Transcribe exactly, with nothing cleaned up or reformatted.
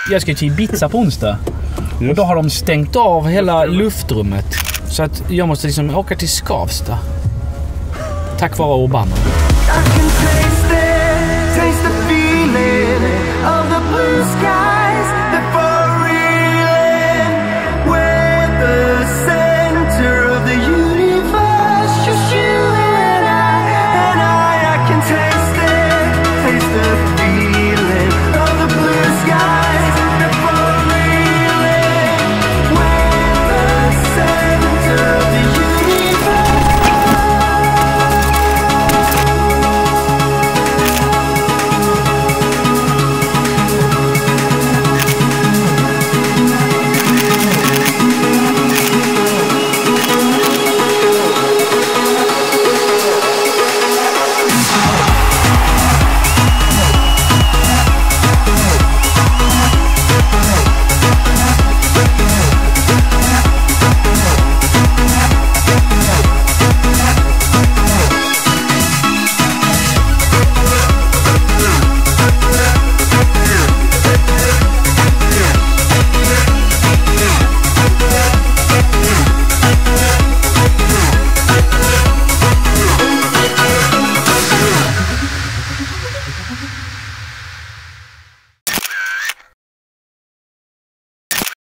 jag ska till Ibiza på onsdag. Just. Och då har de stängt av hela luftrummet. Så att jag måste liksom åka till Skavsta. Tack vare Obama.